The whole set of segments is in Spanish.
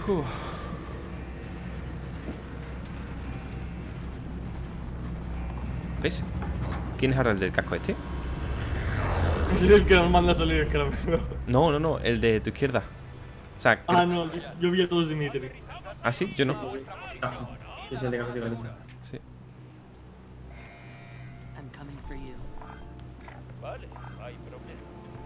Uf. ¿Ves? ¿Quién es ahora el del casco este? Ese es el que nos manda a salir el caramelo. No, no, no, el de tu izquierda. O sea, Ah, no, yo vi a todos Dimitri. ¿Ah, sí? Yo no. Casco. Sí, sí, el de casco sí que lo he visto. Sí. I'm coming for you. Vale, no hay problema.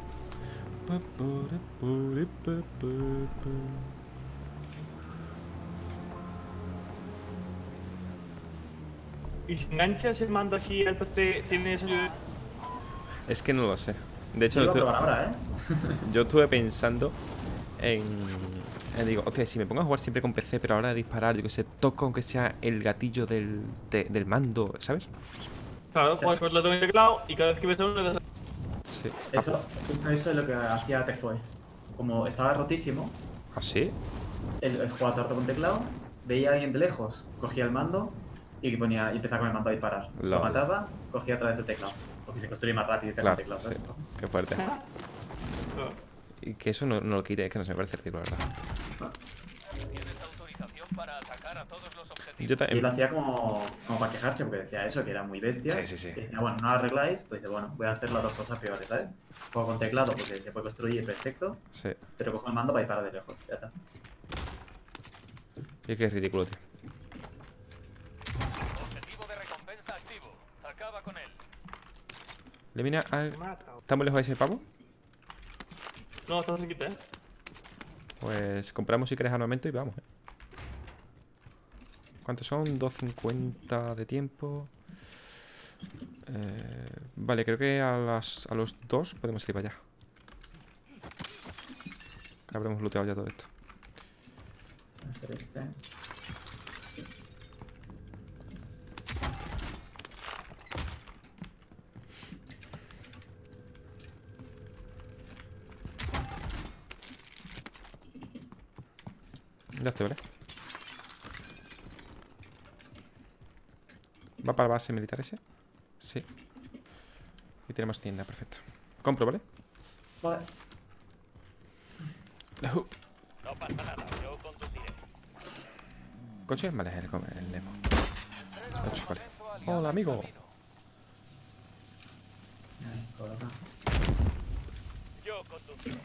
¿Y si enganchas el mando aquí al PC, tienes ayuda? Es que no lo sé. De hecho, Yo lo voy a probar ahora, ¿eh? yo estuve pensando en digo, hostia, si me pongo a jugar siempre con PC, pero ahora a disparar, yo que sé, toco aunque sea el gatillo del mando, ¿sabes? Claro, Sí. pues lo tengo en el teclado y cada vez que ves a uno le das. Sí. Eso, justo eso es lo que hacía Tefoe. Como estaba rotísimo, ¿Ah, sí? él jugaba todo con teclado, veía a alguien de lejos, cogía el mando y empezaba con el mando a disparar. Lo Lol. mataba, cogía otra vez el teclado. Porque se construye más rápido con el Claro, teclado, sí. ¿sabes? Qué fuerte. Y que eso no lo quite, es que no se me parece ridículo, la verdad. Tienes autorización para atacar a todos los objetivos. Yo Y él también. lo hacía como para quejarse, porque decía eso, que era muy bestia. Sí, sí, sí. Y decía, bueno, no lo arregláis, pues dice, bueno, voy a hacer las dos cosas peores, ¿sabes? Juego con teclado porque se puede construir perfecto, Sí. pero cojo el mando para disparar de lejos, ya está. Y es que es ridículo, tío. Objetivo de recompensa activo. Acaba con él. Le viene al. Mata. ¿Está muy lejos ese pavo? No, estás cerquita, Pues compramos si quieres armamento y vamos, ¿Cuántos son? 2.50 de tiempo. Vale, creo que a los 2 podemos ir para allá. Que habremos looteado ya todo esto. Voy a hacer este. Ya estoy, ¿vale? ¿Va para la base militar ese? Sí. Y tenemos tienda, perfecto. Compro, ¿vale? Vale. Lehu. No pasa nada, yo conduciré. ¿Coche? Vale, el Nemo. 8, vale. Hola, amigo. Ahí, coloca. Yo conduciré.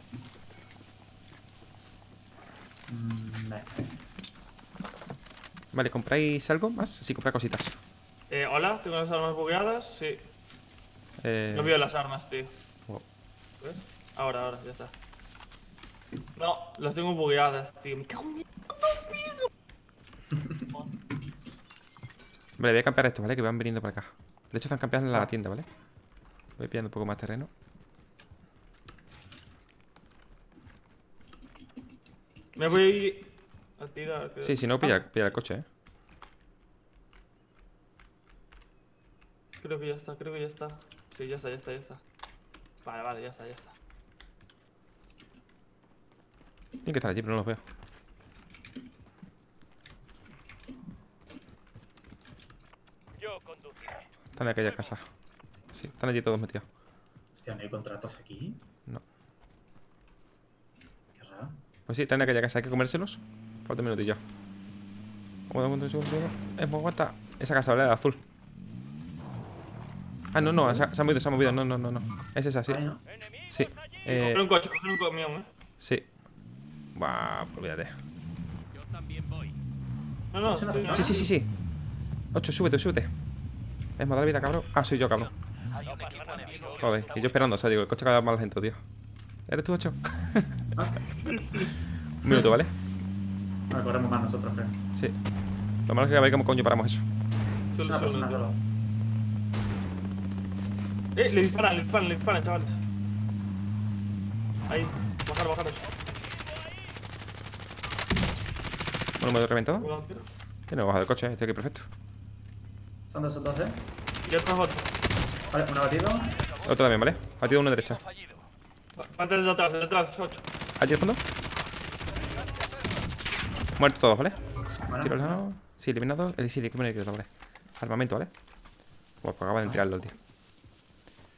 Vale, este. Vale, ¿compráis algo más? Sí, comprar cositas. Hola, tengo las armas bugueadas, sí. No veo las armas, tío. Oh. ¿Ves? Ahora, ya está. No, las tengo bugueadas, tío. Me cago en mi... Vale, voy a campear esto, ¿vale? Que van viniendo para acá. De hecho, están campeando en la tienda, ¿vale? Voy pillando un poco más terreno. Me voy a tirar. Sí, si no, pilla el coche, ¿eh? Creo que ya está, creo que ya está. Sí, ya está. Vale, ya está. Tienen que estar allí, pero no los veo. Yo conduciré. Están en aquella casa. Sí, están allí todos metidos. Hostia, ¿no hay contratos aquí? No. Qué raro. Pues sí, están en aquella casa. Hay que comérselos. Falta un minutillo. Aguanta un segundo. Aguanta. Esa casa, ¿vale? La azul. Ah, no. Se ha movido. No. Es esa, sí. Ahí, ¿no? Sí. Coger un coche, coger un camión, Sí. Buah, pues olvídate. Yo también voy. No, Es una persona. Sí. 8, súbete. Es más, da la vida, cabrón. Ah, soy yo, cabrón. Hay un equipo enemigo. Joder, y yo esperando, o sea, digo, el coche cada vez más lento, tío. ¿Eres tú, 8? Un minuto, ¿vale? Vale, corremos más nosotros, creo. Sí. Lo malo es que a ver cómo coño paramos eso. Es una persona solo. Le disparan, chavales. Ahí, bajar. Bueno, me he reventado. Cuidado, tío. Que no he bajado del coche, estoy aquí perfecto. Son dos, ¿eh? Ya está otro. Vale, uno batido. Otro también, ¿vale? Batido uno derecha. Fallido. Falta el de atrás, 8. ¿Allí al fondo? Muertos todos, ¿vale? Bueno, Tiro lejano. Sí, eliminado. Sí, hay que poner que ¿vale? Armamento, ¿vale? Pues acaba de entrarlo el tío.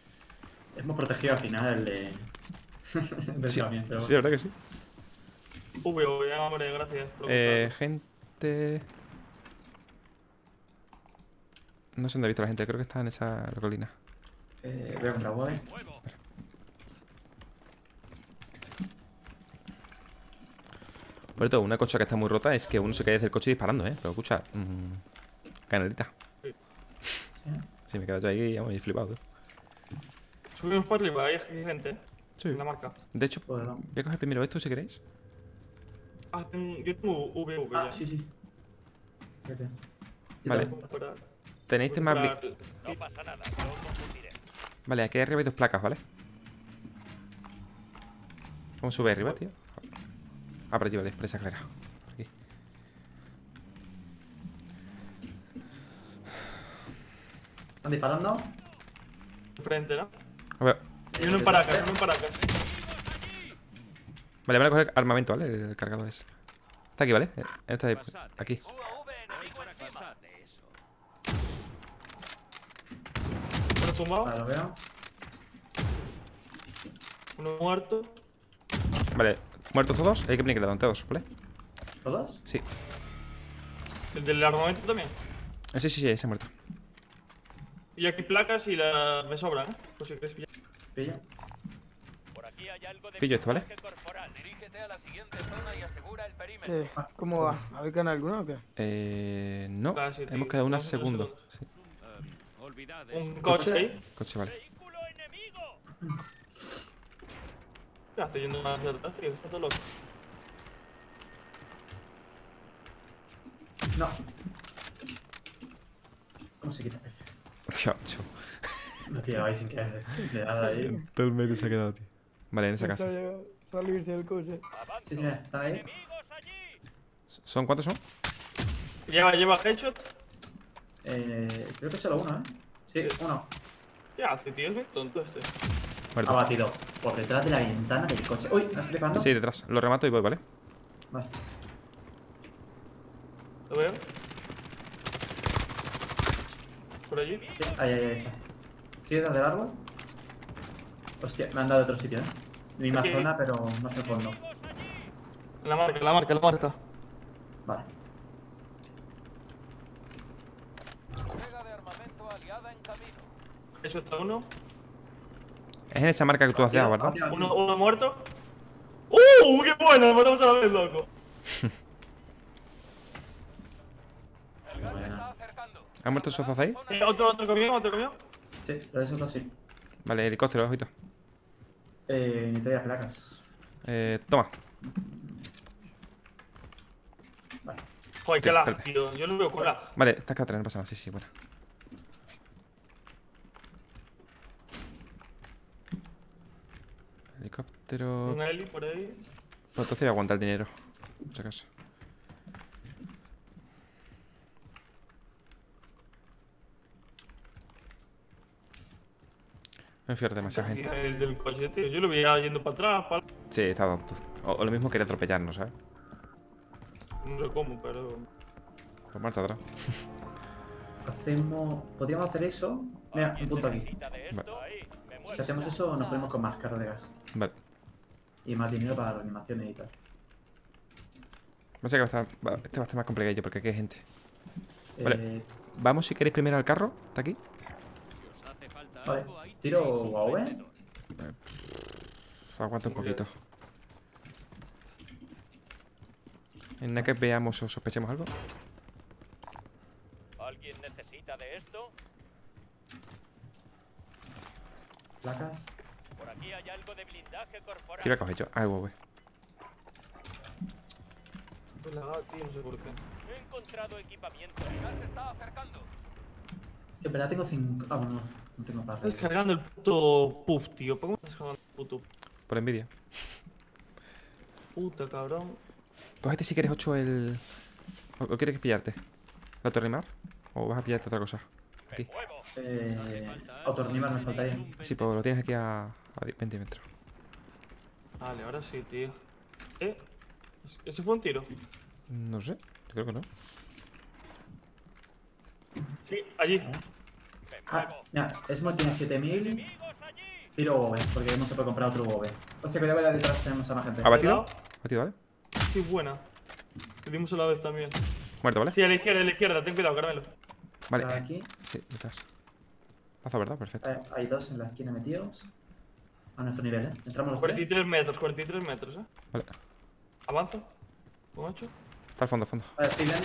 hemos protegido al final el de... del Sí, camión, pero sí, la verdad que sí. hombre, gracias. por Gente... No sé dónde he visto a la gente, creo que está en esa colina. Voy a comprar hueve. Por todo, una cosa que está muy rota es que uno se cae desde el coche disparando, ¿eh? Pero escucha, canelita. Sí. Sí, me he quedado yo ahí muy flipado, tú. Subimos por arriba, hay gente. Sí. En la marca. De hecho, Joder, no. voy a coger primero esto si queréis. Ah, yo tengo VV Ah, ya. sí, sí. Fíjate. Vale. Comprar- Tenéis más... comprar- No pasa nada, lo confundiré. Vale, aquí arriba hay 2 placas, ¿vale? ¿Cómo sube arriba, tío? Ah, por allí, vale, por esa escalera. Por aquí. ¿Están disparando? Frente, ¿no? A ver. Y uno en Paracas, uno en Paracas. Vale, van a coger armamento, ¿vale? El cargador es. Está aquí, ¿vale? Está ahí, aquí. UAV enemigo encima. Uno tumbado, Vale, lo veo. uno muerto. Vale, muertos todos. Hay que venir todos, ¿vale? ¿Todos? Sí. El del armamento también. Sí, sí, sí, se ha muerto. Y aquí placas y me sobran, ¿eh? Por si queréis pillar. Pillo. Por aquí hay algo de Pillo esto, ¿vale? blindaje corporal. Dirígete a la siguiente zona y asegura el perímetro. ¿Qué? ¿Cómo va? ¿Habéis ganado alguno o qué? No. Casi, tío. Hemos quedado unos Unos segundos. segundos. Sí. Olvidad Un coche ahí. Coche, vale. ¡Vehículo enemigo! ¿Qué hace yendo más hacia atrás, tío? Está todo loco. No. ¿Cómo se quita el PC? Tío, cho. Me he tirado ahí sin querer. Le he dado ahí. Todo el medio se ha quedado, tío. Vale, en esa No casa. sabía salirse del coche. Avanzo. Sí, sí, mira, están ahí. ¡Enemigos allí! ¿Son cuántos son? Lleva headshot. Creo que solo uno, ¿eh? Sí, uno. ¿Qué hace, tío? Es muy tonto este. Muerto. Abatido. Por detrás de la ventana del coche. Uy, ¿me estoy flipando? Sí, detrás. Lo remato y voy, ¿vale? Vale. Lo veo. Por allí. Sí, ahí está. ¿Sigue detrás del árbol? Hostia, me han dado de otro sitio, ¿eh? Misma Aquí. zona, pero más al fondo. La marca. Vale. Entrega de armamento aliada en camino. Headshot está uno. Es en esa marca que tú has dado, ¿verdad? Uno muerto. ¡Qué bueno! Matamos a la vez, loco. El gas se Buena. está acercando. ¿Han muerto esos dos ahí? Otro camión. Sí, lo de esos dos sí. Vale, helicóptero, ojito. Necesito las placas. Toma. Vale. Joder, qué Sí, lag, espérate. tío. Yo no veo con lag. Vale, estás que atrás, no pasa nada. Sí, sí, bueno. Helicóptero. Un heli por ahí. Pues entonces voy a aguantar el dinero. Por si acaso. Me fío de demasiada gente. El del coche, tío. Yo lo veía yendo para atrás, Sí, está tonto. O lo mismo quería atropellarnos, ¿sabes? No sé cómo, pero. Pues marcha atrás. Podríamos hacer eso. Mira, un ¿Alguien punto aquí. necesita de esto? Vale. Ahí, me muevo. Si hacemos eso, nos ponemos con más carro de gas. Vale. Y más dinero para las animaciones y tal. Va a ser que este va a estar más complicado porque aquí hay gente. Vale. Eh, Vamos si queréis primero al carro. ¿Está aquí? vale. Tiro UAV. Aguanta un poquito. En la que veamos o sospechemos algo. ¿Alguien necesita de esto? Placas. Por aquí hay algo de blindaje corporal. ¿Qué iba a coger yo? Ah, güey. Pues la tío, no sé por qué. He encontrado equipamiento. El gas se está acercando. En verdad tengo 5. Ah, bueno, no tengo para. Estás cargando el puto puff, tío. ¿Por qué me estás cargando el puto Por envidia. puta, cabrón? Cógete si quieres 8 el... ¿O quieres pillarte? ¿La torrimar? ¿O vas a pillarte otra cosa? Aquí. Autorrimar me faltaría. Sí, pues lo tienes aquí a 20 metros. Vale, ahora sí, tío. ¿Ese fue un tiro? No sé, yo creo que no. Sí, allí. Me Ah, muevo. mira, Esmo tiene 7000. ¡Enemigos allí! Tiro UAV, porque no se puede comprar otro UAV. Hostia, cuidado, detrás tenemos a más gente. ¿Abatido? Cuidado. ¿Abatido, vale? Qué buena. Le dimos a la vez también. Muerto, ¿vale? Sí, a la izquierda, ten cuidado, caramelo. Vale. Aquí. Sí, detrás. Paso, ¿verdad? Perfecto. Hay dos en la esquina metidos. A nuestro nivel, Entramos los 43 metros, 43 metros, Vale. Avanza. Con 8. Está al fondo, al fondo. Vale, estoy viendo.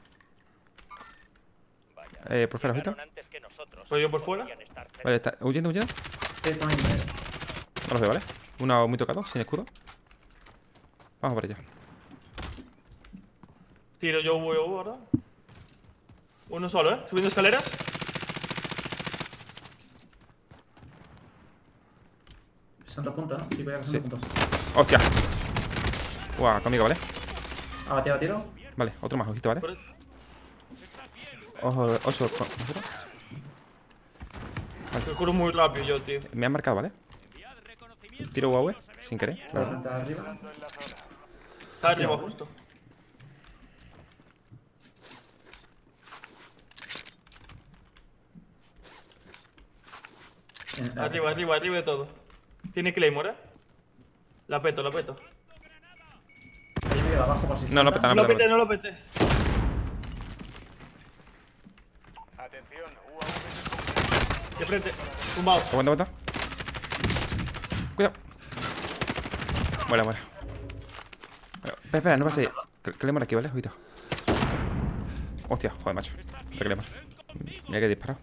Por fuera, ojito. Soy yo por fuera. Vale, está huyendo, huyendo. Sí, estamos ahí. No los veo, ¿vale? Uno muy tocado, sin escudo. Vamos por allá. Tiro yo, ¿verdad? Uno solo, Subiendo escaleras. Son 2 puntos, ¿no? Sí, voy a Sí. 2 puntos. ¡Hostia! Guau, conmigo, ¿vale? Abatido. Vale, otro más, ojito, ¿vale? Ojo, 8. Me curo muy rápido yo, tío. Me han marcado, ¿vale? Tiro Huawei, sin querer. Se va a plantar arriba. Está arriba justo. Arriba de todo. Tiene Claymore, La peto. Ahí me quedo abajo por si No, no salta. peta, No lo pete. Atención, De frente. Tumbado. Aguanta. Cuidado. Muera. Espera, no pases. Clemor aquí, ¿vale? Ojito. Hostia, joder, macho. Clemor. Mira que he disparado.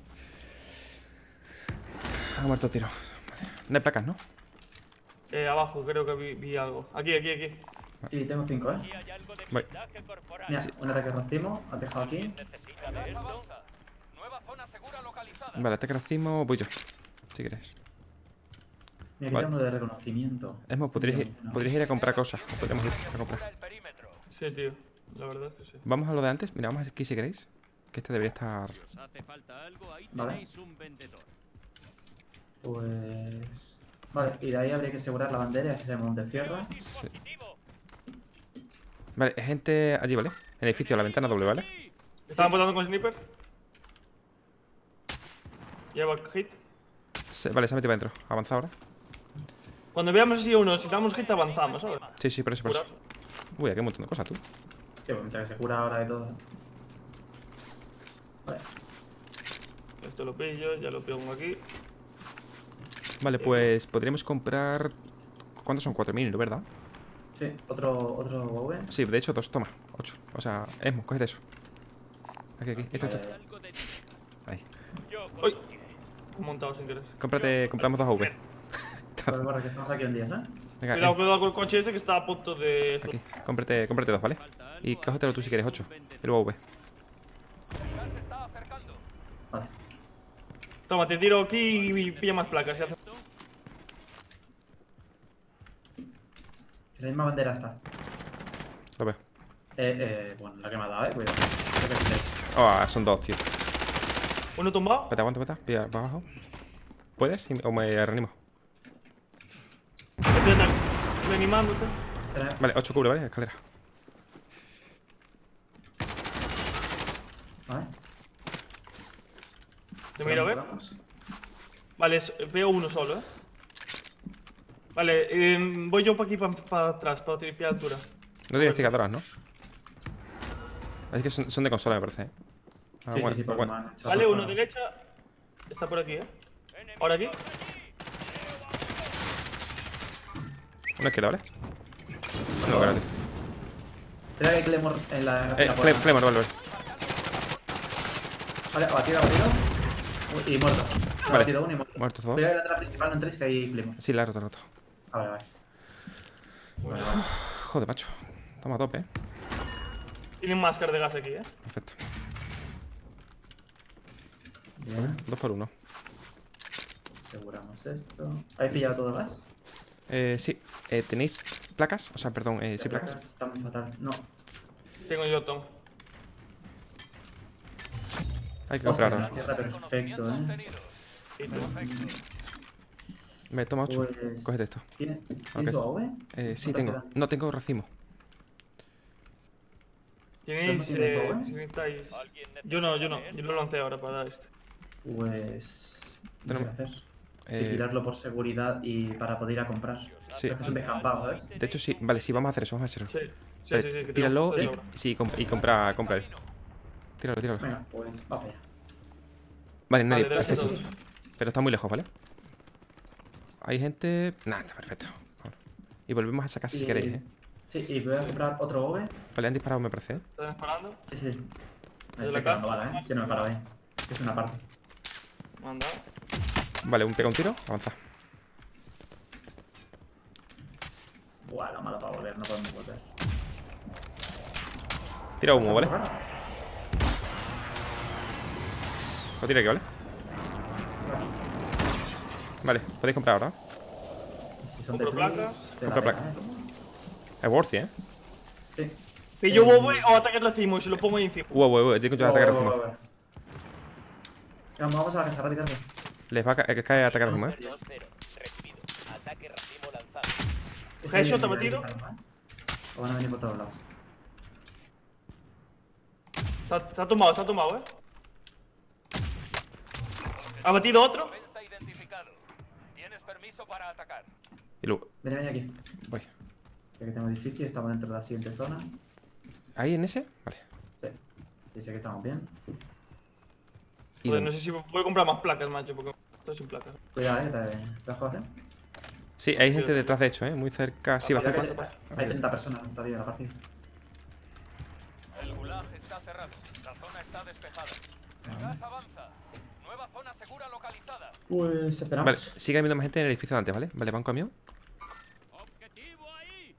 Ha muerto tiro. Vale. No hay placas, ¿no? Abajo, creo que vi algo. Aquí. Y tengo 5, Voy. Mira, un ataque racimo. Ha dejado aquí. nueva zona segura localizada. Vale, ataque racimo. Voy yo. Si queréis. Mira, Vale. queda uno de reconocimiento. Esmo, podríais ir a comprar cosas. Podríamos ir a comprar. El perímetro. Sí, tío. La verdad es que sí. Vamos a lo de antes. Mira, vamos aquí si queréis. Que este debería estar. Vale. Pues... Vale, y de ahí habría que asegurar la bandera y así se monte cierra. Sí. Vale, gente allí, ¿vale? En el edificio, la ventana doble, ¿vale? ¿Estaban botando con sniper? Lleva hit. Vale, se ha metido para adentro. Avanza ahora. Cuando veamos así uno, si damos hit avanzamos, ¿sabes? Sí, por eso. Curar. Uy, aquí hay un montón de cosas, tú. Sí, pues mientras que se cura ahora y todo. Vale. Esto lo pillo, ya lo pongo aquí. Vale, pues podríamos comprar... ¿Cuántos son? 4.000, ¿no? ¿Verdad? Sí, otro UV. Sí, de hecho 2, toma, 8. O sea, Esmo, cógete eso. Aquí. Esto. Ahí. ¡Uy! He montado sin querer. Compramos 2 AV. Corre, que estamos aquí en 10, Venga, Cuidado con el coche ese que está a punto de... aquí. Cómprate 2, ¿vale? Y cógetelo tú si quieres, 8. El UV. Gas está acercando. Vale. Toma, te tiro aquí y pilla más placas. Si hace... La misma bandera está. Lo veo. Bueno, la que me ha dado, cuidado. Creo que sí. Oh, son 2, tío. Uno tumbado. Espera, aguanta. Pilla para abajo. ¿Puedes? ¿O me reanimo? Estoy reanimándote. Espera, Vale, 8 cubre, ¿vale? Escalera. Vale. Te miro, a ver. Vamos. Vale, veo uno solo, Vale, voy yo para aquí, para atrás, para tripear altura. No tiene cicadoras, ¿no? Es que son de consola, me parece, Sí, bueno, sí, porque bueno. me han hecho Vale, por- uno derecha. Está por aquí, Ahora aquí. Una izquierda, ¿vale? No, gracias. Creo que hay Clemor en la puerta. Clemor, vale. Vale, abatido. Y muerto. Vale. Abatido uno y muerto. Muertos todos. Voy a ir a la entrada principal, no entréis que hay Clemor. Sí, la he roto. Vale. Vale. Joder, macho. Estamos a tope, Tienen máscara de gas aquí, Perfecto. Bien. 2 por 1. Aseguramos esto. ¿Habéis pillado todo el gas? Sí. ¿Tenéis placas? O sea, perdón, sí, Las placas. Está muy fatal. No. Tengo yo, Tom. Hay que Hostia, comprar. la cierra perfecto, Sí, Tom. Me toma 8. Pues... Cógete esto. ¿Tienes Ok. tu AV? Sí, No te tengo. queda. No, tengo racimo. Tenéis, ¿Tú no tienes si AV? necesitáis... Yo no. Yo lo lancé ahora para dar este. Pues... No sé qué hacer. Sí, tirarlo por seguridad y para poder ir a comprar. Sí. Creo que es un descampado, ¿sabes? De hecho, sí. Vale, sí, vamos a hacer eso, vamos a hacer eso. Sí, sí, Vale, sí, sí. Que tíralo tengo y, puntos de sobra. sí, y compra él. Tíralo, tíralo. Venga, pues va para allá. Vale, nadie. Vale, Perfecto. todos. Pero está muy lejos, ¿vale? Hay gente... Nah, está perfecto. Bueno. Y volvemos a sacar si queréis, ¿eh? Sí, y voy a comprar otro OVE. Vale, han disparado, me parece, ¿eh? ¿Están disparando? Sí, sí. Me ¿De estoy la quedando cara? bala, ¿eh? Yo no me paro ahí. Es una parte. Manda. Vale, pega un tiro, avanza. Buah, lo malo para volver, no podemos volver. Tira humo, ¿vale? Lo tira aquí, ¿vale? Vale, podéis comprar ahora. Si son Compro de placas. se la Compra dejan, Es worthy, ¿eh? Sí. Pillo bobo o ataque racimo y se lo pongo ahí encima. Estoy con ataque racimo. Vamos a la casa rápido. Les va a caer ataque racimo, ¿eh? 2-0. Recibido. Ataque racimo lanzado. Headshot, ¿te ha metido? O van a venir por todos lados. Está tumbado, eh. ¿Ha batido otro? Defensa identificado. Tienes permiso para atacar. Y luego... Ven aquí. Voy. Ya que tenemos edificio, estamos dentro de la siguiente zona. ¿Ahí en ese? Vale. Sí. Sí, sé que estamos bien. ¿Y Joder, dónde? no sé si voy a comprar más placas, macho, porque estoy sin placas. Cuidado, te jodas, Sí, hay gente detrás, de hecho, ¿eh? Muy cerca. Sí, Cuidado bastante. que hay 30 personas todavía en la partida. El gulag está cerrado. La zona está despejada. El gas avanza. Nueva zona segura localizada. Pues esperamos. Vale, sigue habiendo más gente en el edificio de antes, ¿vale? Vale, va un camión. Objetivo ahí.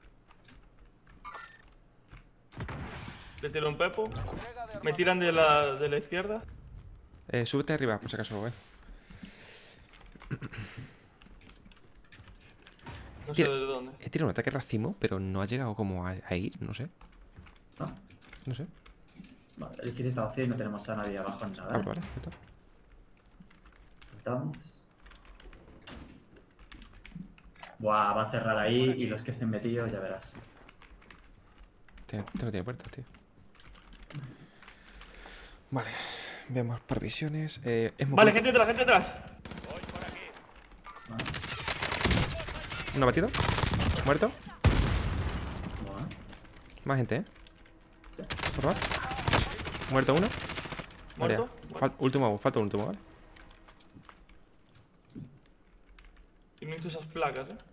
Le tiro un pepo. Entrega de Me tiran de la izquierda. Súbete arriba, por si acaso, ¿eh? No sé Tira. de dónde. He tirado un ataque racimo, pero no ha llegado como a ir, no sé. ¿No? No sé. Vale, el edificio está vacío y no tenemos a nadie abajo ni nada. Ah, vale, perfecto. Saltamos. Buah, va a cerrar ahí y los que estén metidos ya verás. Este no tiene puertas, tío. Vale, veamos previsiones. Es muy Vale, corto. gente detrás. Voy por aquí. Vale. Uno batido. Muerto. Buah. Más gente, ¿eh? Sí. Por más. Muerto uno. Vale, Muerto. falta un último, ¿vale? Y necesito esas placas, eh.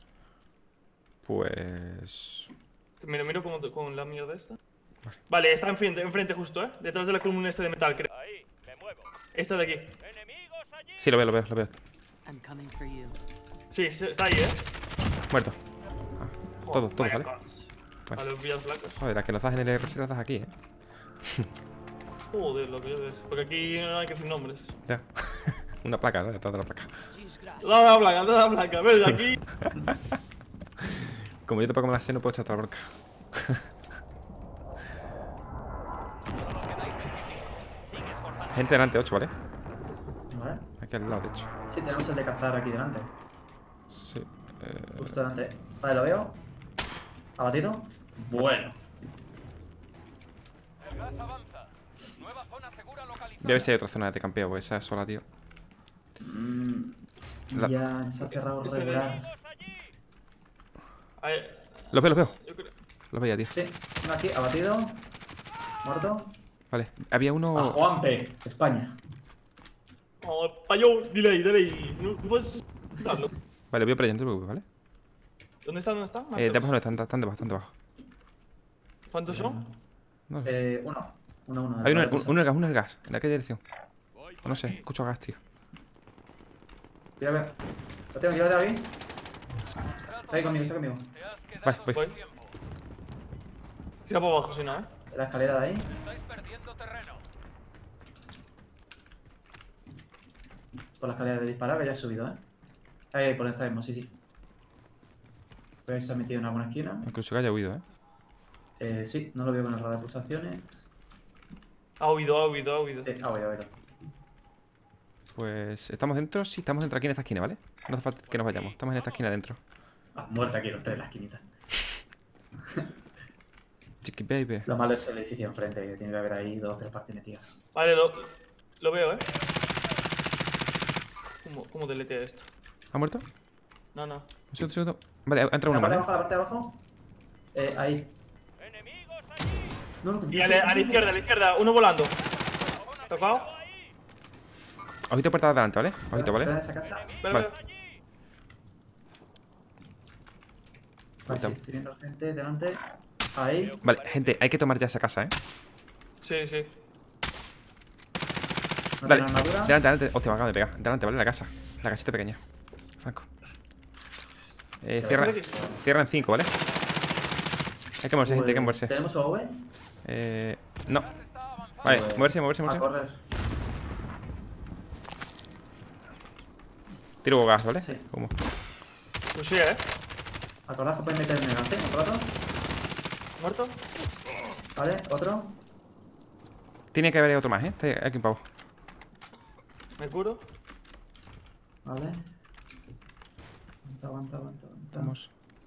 Pues... Miro con la mierda esta. Vale, está enfrente justo, eh. Detrás de la columna esta de metal, creo. Ahí. Me muevo. Esta de aquí. Enemigos allí. Sí, lo veo. I'm coming for you. Sí, está ahí, eh. Muerto. Ah, todos, Vaya ¿vale? cos. Vale. Vale, pillas placas. Joder, las que nos das en el RS las das aquí, ¿eh? Joder, lo que ves. Porque aquí no hay que decir nombres. Ya. Una placa, ¿no? Detrás de la placa. Da la placa, ves, aquí. Como yo te pongo la C, no puedo echarte la bronca. Solo quedáis 25. Sigue esforzando. Gente delante, 8, ¿vale? Vale. Aquí al lado, de hecho. Sí, tenemos el de cazar aquí delante. Sí. Justo delante. Vale, lo veo. ¿Abatido? Bueno. El gas avanza. Nueva zona segura localizada. Voy a ver si hay otra zona de campeo, porque esa es sola, tío. Ya se ha cerrado Ese de- regular. Enemigos allí. Ahí. Los veo. Yo creo. Los veía, tío. Sí, uno aquí, abatido. Muerto. Vale, había A uno... Juanpe, España. Oh, payo, dile ahí. No puedes darlo. Vale, lo voy para allá, no te preocupes, ¿vale? ¿Dónde está? De abajo no, están de abajo. ¿Cuántos son? No sé. Uno. Hay uno en el gas, en aquella dirección. O no sé, escucho gas, tío. Cuidado, lo tengo, llévate aquí. Está ahí conmigo. Te has Vale, quedado voy. sin tiempo. Tira para abajo, si no, eh. La escalera de ahí. Estáis perdiendo terreno. Por la escalera de disparar, que ya he subido, Ahí, por esta mismo, sí. Pues se ha metido en alguna esquina. Incluso que haya huido, ¿eh? Sí, no lo veo con el radar de pulsaciones. Ha huido. Sí, ha oído. Pues... ¿Estamos dentro? Sí, estamos dentro aquí en esta esquina, ¿vale? No hace falta que nos vayamos. Estamos en esta esquina dentro. Ah, muerta aquí los tres en la esquinita. Chiqui baby. Lo malo es el edificio enfrente, que tiene que haber ahí 2 o 3 partes metidas. Vale, lo veo, eh. ¿Cómo deletea esto? ¿Ha muerto? No, no. Un segundo. Vale, ha entrado La uno parte de más, abajo, la parte de abajo. Ahí. No, Y a la izquierda, uno volando. ¿Tocado? Ojito puerta de adelante, ¿vale? Ojito, Está en ¿vale? esa casa. Vale, Vale. vale. Vale, sí, estoy viendo gente delante. Ahí. Vale, gente, hay que tomar ya esa casa, ¿eh? Sí, sí. No Vale, tiene armadura. delante. Hostia, me acabo de pegar. Delante, ¿vale? La casa. La casita pequeña. Franco. Cierra en 5, ¿vale? Hay que moverse, gente, hay que moverse. ¿Tenemos OV? No. Vale, Pues, moverse. A correr. Tiro gas, ¿vale? Sí. ¿Cómo? Pues sí, Acordad que podéis meter en el gas, un rato. ¿Muerto? Vale, otro. Tiene que haber otro más, ¿eh? Está aquí un pavo. Me curo. Vale. Aguanta. Vamos.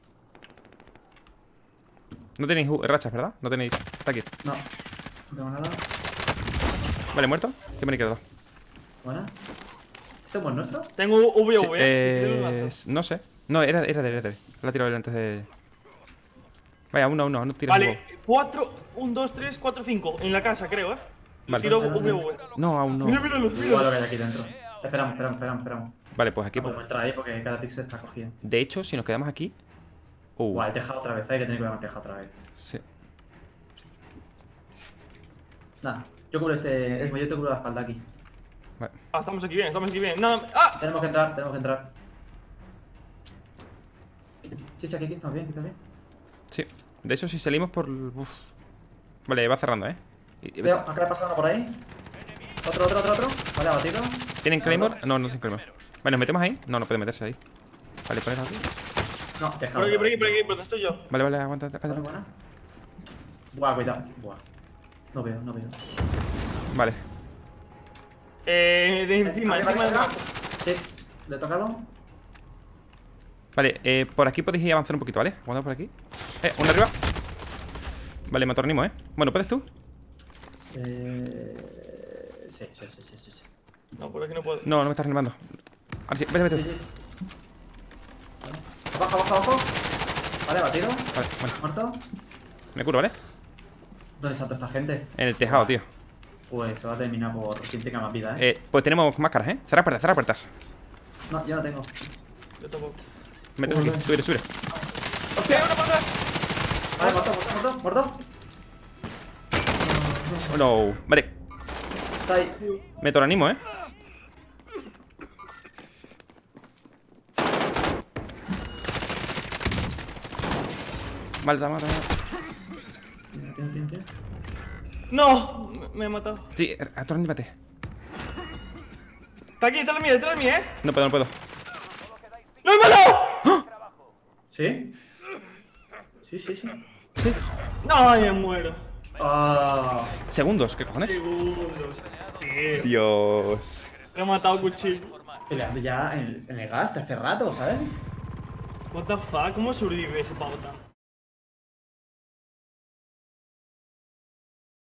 No tenéis rachas, ¿verdad? No tenéis. Está aquí. No tengo nada. Vale, muerto. ¿Qué me he quedado? Buena. ¿Este es nuestro? Tengo VV, Sí, no sé. No, era de él. Lo ha tirado él antes de. Vaya, uno. No tiras. Vale, 4, 1, 2, 3, 4, 5. En la casa, creo, Vale. Tiro VV. No, aún no. Mira los Igual lo que hay aquí dentro. Esperamos. Vale, pues aquí. No podemos entrar ahí porque cada pixel está cogido. De hecho, si nos quedamos aquí. Guau, el tejado otra vez. Hay que tener cuidado con el tejado otra vez. Sí. Nada, yo cubro este. Yo te cubro la espalda aquí. Vale. Ah, estamos aquí bien. No, ¡ah! Tenemos que entrar. Sí, aquí estamos bien, Sí. De hecho, si salimos por. Uf. Vale, va cerrando, ¿eh? Veo, acá le pasa uno por ahí. Otro. Vale, abatido. ¿Tienen Claymore? No tienen Claymore. Vale, ¿nos metemos ahí? No puede meterse ahí. Vale, poned aquí. No, tejado. Por aquí, por donde estoy yo. Vale, aguanta. Vale, buena. Buah, cuidado. Buah. No veo. Vale. De encima. Sí, le he tocado. Vale, por aquí podéis ir a avanzar un poquito, ¿vale? Aguanta por aquí. Uno arriba. Vale, me atornimo, ¿eh? Bueno, ¿puedes tú? Sí. No, por aquí no puedo. No me estás reanimando. Ahora sí, vete. Sí. Vale. Abajo. Vale, batido. Vale, bueno. Muerto. Me curo, ¿vale? ¿Dónde está toda esta gente? En el tejado, tío. Pues se va a terminar por quien tenga más vida, ¿eh? Pues tenemos máscaras, ¿eh? Cerra puertas. No, yo no tengo. Yo tampoco. Métete aquí, sube. ¡Hostia, uno para atrás! Vale, muerto. Oh, no. Vale, Está ahí. me toranimo, ¿eh? Vale, mata. Tiene. ¡No! Me he matado. Sí, atoranímate. Está aquí, está la mía, No puedo. ¡Lo he matado! ¿Sí? Sí. Sí. No, me muero. Ah. Segundos, ¿qué cojones? Segundos, tío. Dios. Lo he matado cuchillo. Peleando ya en el gas de hace rato, ¿sabes? What the fuck, ¿cómo sobrevive ese pavo tan?